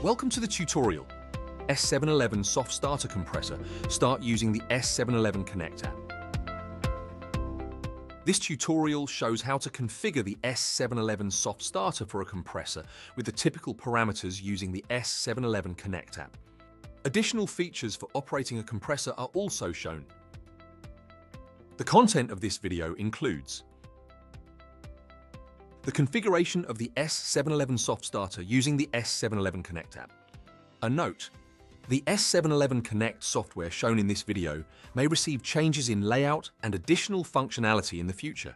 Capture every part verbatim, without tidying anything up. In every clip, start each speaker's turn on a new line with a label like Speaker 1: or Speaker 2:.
Speaker 1: Welcome to the tutorial. S seven eleven Soft Starter Compressor. Start using the S seven eleven Connect app. This tutorial shows how to configure the S seven eleven Soft Starter for a compressor with the typical parameters using the S seven eleven Connect app. Additional features for operating a compressor are also shown. The content of this video includes the configuration of the S seven eleven Soft Starter using the S seven eleven Connect app. A note: the S seven eleven Connect software shown in this video may receive changes in layout and additional functionality in the future.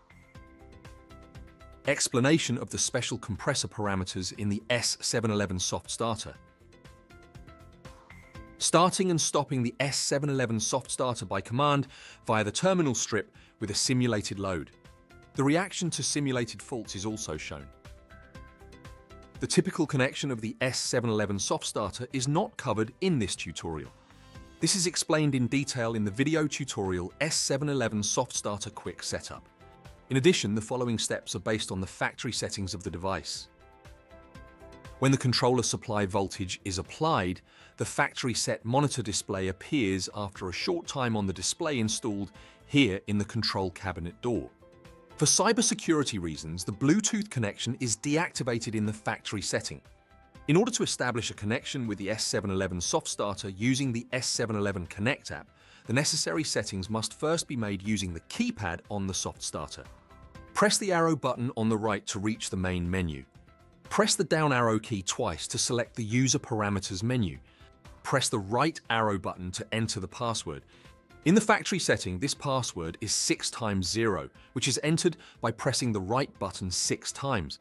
Speaker 1: Explanation of the special compressor parameters in the S seven eleven Soft Starter. Starting and stopping the S seven eleven Soft Starter by command via the terminal strip with a simulated load. The reaction to simulated faults is also shown. The typical connection of the S seven eleven Soft Starter is not covered in this tutorial. This is explained in detail in the video tutorial S seven eleven Soft Starter Quick Setup. In addition, the following steps are based on the factory settings of the device. When the controller supply voltage is applied, the factory set monitor display appears after a short time on the display installed here in the control cabinet door. For cybersecurity reasons, the Bluetooth connection is deactivated in the factory setting. In order to establish a connection with the S seven eleven Soft Starter using the S seven eleven Connect app, the necessary settings must first be made using the keypad on the Soft Starter. Press the arrow button on the right to reach the main menu. Press the down arrow key twice to select the User Parameters menu. Press the right arrow button to enter the password. In the factory setting, this password is six times zero, which is entered by pressing the right button six times.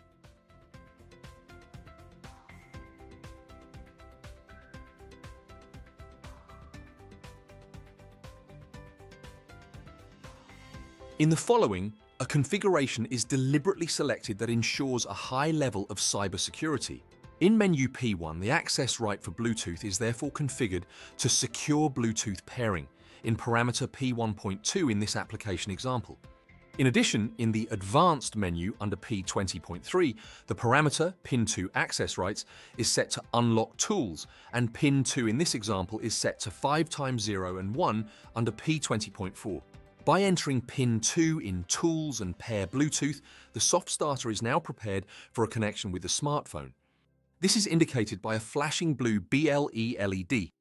Speaker 1: In the following, a configuration is deliberately selected that ensures a high level of cybersecurity. In menu P one, the access right for Bluetooth is therefore configured to secure Bluetooth pairing in parameter P one point two in this application example. In addition, in the Advanced menu under P twenty point three, the parameter pin two access rights is set to unlock tools, and pin two in this example is set to five times zero and one under P twenty point four. By entering pin two in Tools and Pair Bluetooth, the Soft Starter is now prepared for a connection with the smartphone. This is indicated by a flashing blue B L E L E D.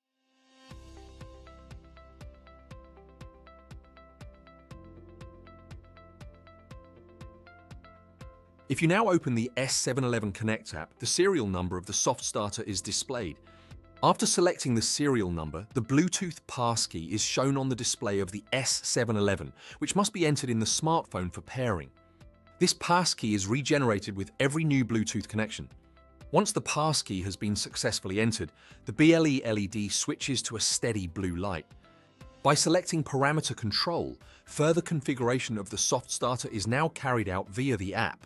Speaker 1: If you now open the S seven eleven Connect app, the serial number of the Soft Starter is displayed. After selecting the serial number, the Bluetooth passkey is shown on the display of the S seven eleven, which must be entered in the smartphone for pairing. This passkey is regenerated with every new Bluetooth connection. Once the passkey has been successfully entered, the B L E L E D switches to a steady blue light. By selecting Parameter Control, further configuration of the Soft Starter is now carried out via the app.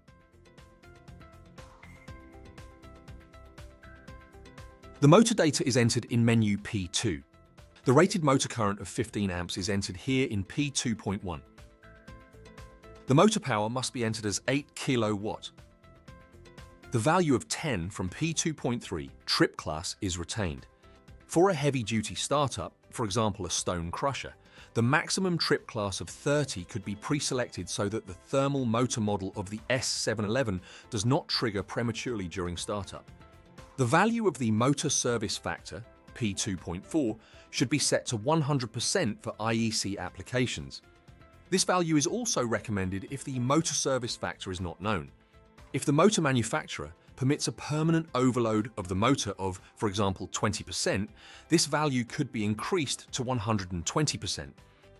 Speaker 1: The motor data is entered in menu P two. The rated motor current of fifteen amps is entered here in P two point one. The motor power must be entered as eight kilowatt. The value of ten from P two point three, trip class, is retained. For a heavy-duty startup, for example a stone crusher, the maximum trip class of thirty could be pre-selected so that the thermal motor model of the S seven eleven does not trigger prematurely during startup. The value of the motor service factor, P two point four, should be set to one hundred percent for I E C applications. This value is also recommended if the motor service factor is not known. If the motor manufacturer permits a permanent overload of the motor of, for example, twenty percent, this value could be increased to one hundred twenty percent.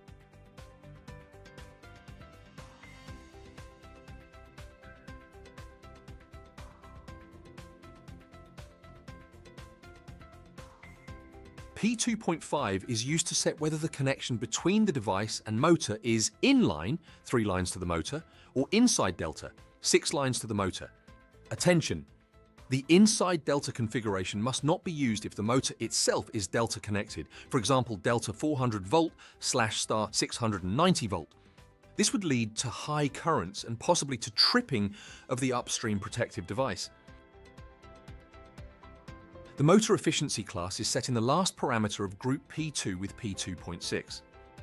Speaker 1: P two point five is used to set whether the connection between the device and motor is inline, three lines to the motor, or inside delta, six lines to the motor. Attention! The inside delta configuration must not be used if the motor itself is delta connected, for example delta four hundred volt slash star six hundred ninety volt. This would lead to high currents and possibly to tripping of the upstream protective device. The motor efficiency class is set in the last parameter of group P two with P two point six.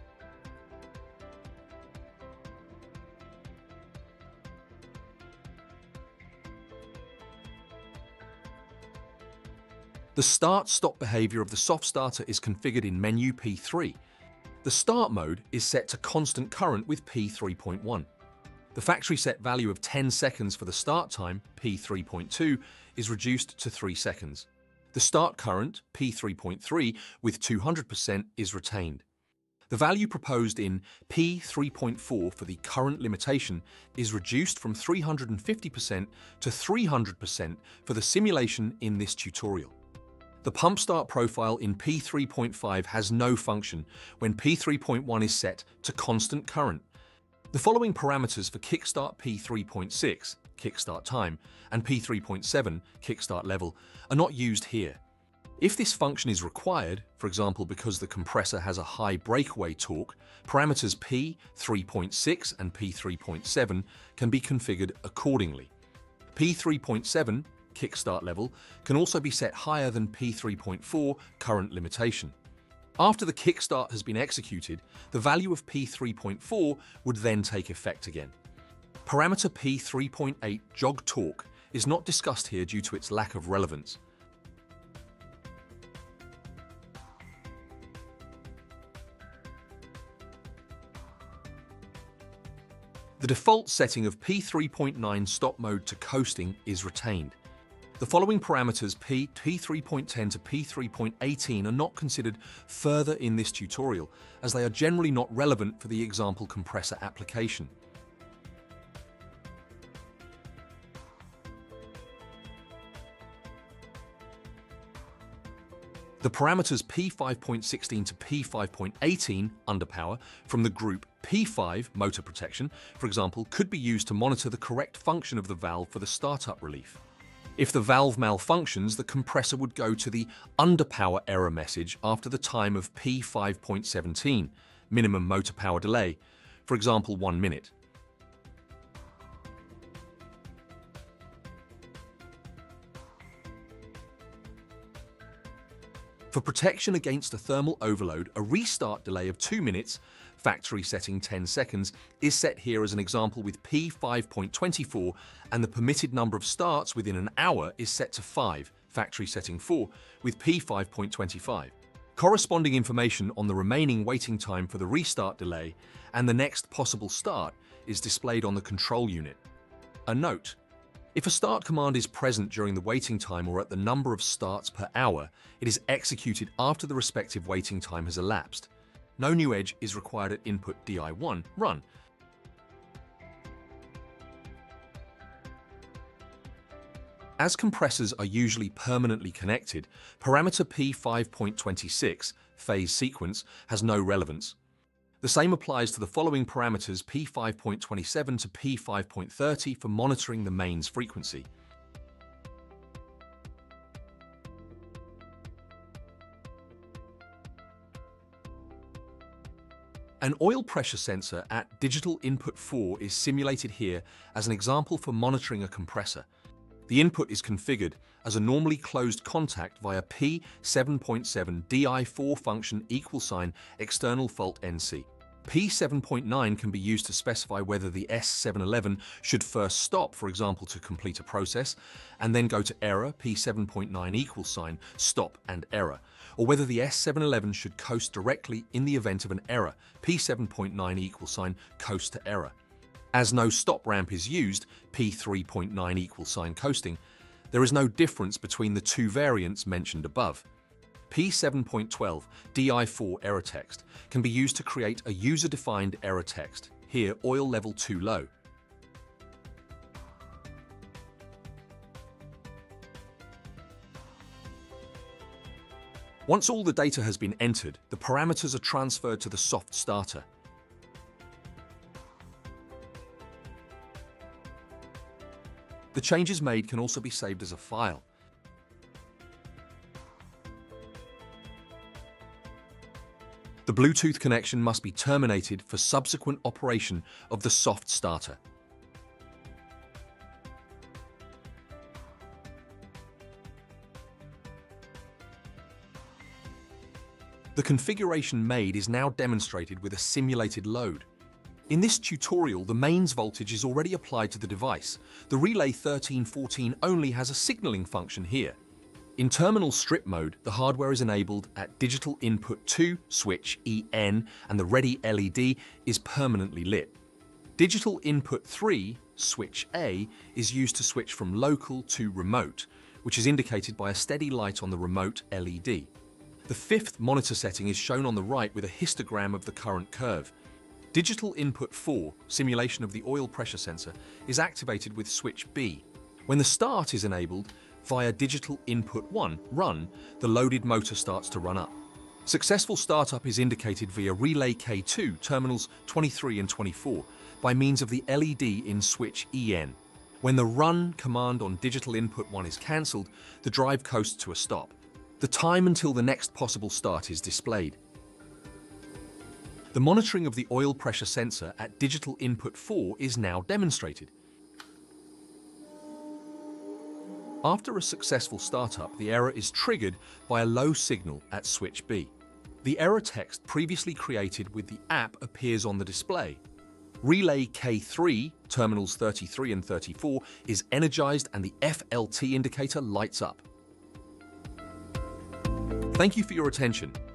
Speaker 1: The start-stop behavior of the soft starter is configured in menu P three. The start mode is set to constant current with P three point one. The factory set value of ten seconds for the start time, P three point two, is reduced to three seconds. The start current, P three point three, with two hundred percent is retained. The value proposed in P three point four for the current limitation is reduced from three hundred fifty percent to three hundred percent for the simulation in this tutorial. The pump start profile in P three point five has no function when P three point one is set to constant current. The following parameters for kickstart P three point six, kickstart time, and P three point seven, kickstart level, are not used here. If this function is required, for example because the compressor has a high breakaway torque, parameters P three point six and P three point seven can be configured accordingly. P three point seven, kickstart level, can also be set higher than P three point four, current limitation. After the kickstart has been executed, the value of P three point four would then take effect again. Parameter P three point eight, jog torque, is not discussed here due to its lack of relevance. The default setting of P three point nine stop mode to coasting is retained. The following parameters P three point ten to P three point eighteen are not considered further in this tutorial, as they are generally not relevant for the example compressor application. The parameters P five point sixteen to P five point eighteen, underpower, from the group P five, motor protection, for example, could be used to monitor the correct function of the valve for the startup relief. If the valve malfunctions, the compressor would go to the underpower error message after the time of P five point seventeen, minimum motor power delay, for example one minute. For protection against a thermal overload, a restart delay of two minutes, factory setting ten seconds, is set here as an example with P five point two four, and the permitted number of starts within an hour is set to five, factory setting four, with P five point two five. Corresponding information on the remaining waiting time for the restart delay and the next possible start is displayed on the control unit. A note: if a start command is present during the waiting time or at the number of starts per hour, it is executed after the respective waiting time has elapsed. No new edge is required at input D I one, run. As compressors are usually permanently connected, parameter P five point two six, phase sequence, has no relevance. The same applies to the following parameters P five point two seven to P five point thirty for monitoring the mains frequency. An oil pressure sensor at digital input four is simulated here as an example for monitoring a compressor. The input is configured as a normally closed contact via P seven point seven D I four function equal sign external fault N C. P seven point nine can be used to specify whether the S seven eleven should first stop, for example, to complete a process, and then go to error, P seven point nine equal sign, stop and error, or whether the S seven eleven should coast directly in the event of an error, P seven point nine equal sign, coast to error. As no stop ramp is used, P three point nine equal sign coasting, there is no difference between the two variants mentioned above. P seven point one two D I four error text can be used to create a user-defined error text, here oil level too low. Once all the data has been entered, the parameters are transferred to the soft starter. The changes made can also be saved as a file. The Bluetooth connection must be terminated for subsequent operation of the soft starter. The configuration made is now demonstrated with a simulated load. In this tutorial, the mains voltage is already applied to the device. The relay thirteen fourteen only has a signaling function here. In terminal strip mode, the hardware is enabled at digital input two, switch E N, and the ready L E D is permanently lit. Digital input three, switch A, is used to switch from local to remote, which is indicated by a steady light on the remote L E D. The fifth monitor setting is shown on the right with a histogram of the current curve. Digital input four, simulation of the oil pressure sensor, is activated with switch B. When the start is enabled, via digital input one, run, the loaded motor starts to run up. Successful startup is indicated via relay K two, terminals twenty-three and twenty-four, by means of the L E D in switch E N. When the run command on digital input one is cancelled, the drive coasts to a stop. The time until the next possible start is displayed. The monitoring of the oil pressure sensor at digital input four is now demonstrated. After a successful startup, the error is triggered by a low signal at switch B. The error text previously created with the app appears on the display. Relay K three, terminals thirty-three and thirty-four, is energized and the F L T indicator lights up. Thank you for your attention.